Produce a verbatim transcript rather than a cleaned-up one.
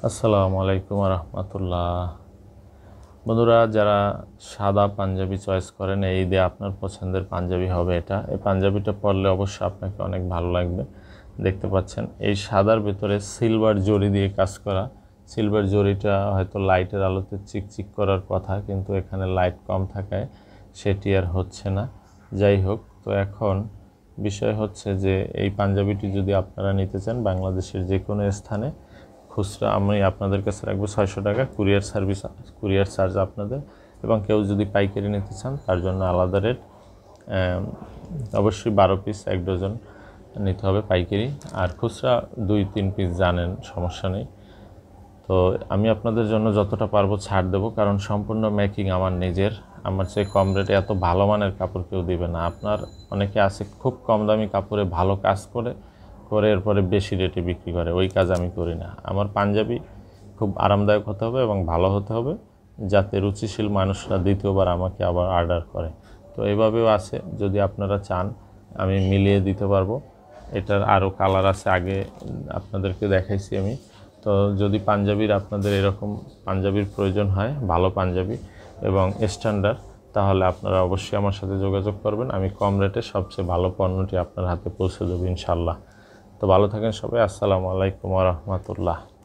আসসালামু আলাইকুম ওয়া রাহমাতুল্লাহ। বন্ধুরা, যারা সাদা পাঞ্জাবি চয়েস করেন, এই ঈদে আপনার পছন্দের পাঞ্জাবি হবে এটা। এই পাঞ্জাবিটা পরলে অবশ্যই আপনাকে অনেক ভালো লাগবে। দেখতে পাচ্ছেন এই সাদার ভিতরে সিলভার জরি দিয়ে কাজ করা। সিলভার জরিটা হয়তো লাইটের আলোতে চিকচিক করার কথা, কিন্তু এখানে লাইট কম থাকায় সেটি আর হচ্ছে না। যাই হোক, তো এখন বিষয় হচ্ছে যে এই পাঞ্জাবিটি যদি আপনারা নিতে চান বাংলাদেশের যে কোনো স্থানে, খুচরা আমি আপনাদের কাছে রাখবো ছয়শো টাকা, কুরিয়ার সার্ভিস কুরিয়ার চার্জ আপনাদের, এবং কেউ যদি পাইকারি নিতে চান তার জন্য আলাদা রেট। অবশ্যই বারো পিস এক ডজন নিতে হবে পাইকারি, আর খুচরা দুই তিন পিস জানেন, সমস্যা নেই। তো আমি আপনাদের জন্য যতটা পারবো ছাড় দেবো, কারণ সম্পূর্ণ মেকিং আমার নিজের। আমার চেয়ে কম রেটে এত ভালো মানের কাপড় কেউ দিবে না। আপনার অনেকে আছে খুব কম দামি কাপড়ে ভালো কাজ করে করে এরপরে বেশি রেটে বিক্রি করে, ওই কাজ আমি করি না। আমার পাঞ্জাবি খুব আরামদায়ক হতে হবে এবং ভালো হতে হবে, যাতে রুচিশীল মানুষরা দ্বিতীয়বার আমাকে আবার অর্ডার করে। তো এভাবেও আছে, যদি আপনারা চান আমি মিলিয়ে দিতে পারবো। এটার আরও কালার আছে, আগে আপনাদেরকে দেখাইছি আমি। তো যদি পাঞ্জাবির আপনাদের এরকম পাঞ্জাবির প্রয়োজন হয়, ভালো পাঞ্জাবি এবং স্ট্যান্ডার্ড, তাহলে আপনারা অবশ্যই আমার সাথে যোগাযোগ করবেন। আমি কম রেটে সবচেয়ে ভালো পণ্যটি আপনার হাতে পৌঁছে দেবো ইনশাল্লাহ। তো ভালো থাকেন সবাই। আসসালামু আলাইকুম ওয়া রাহমাতুল্লাহ।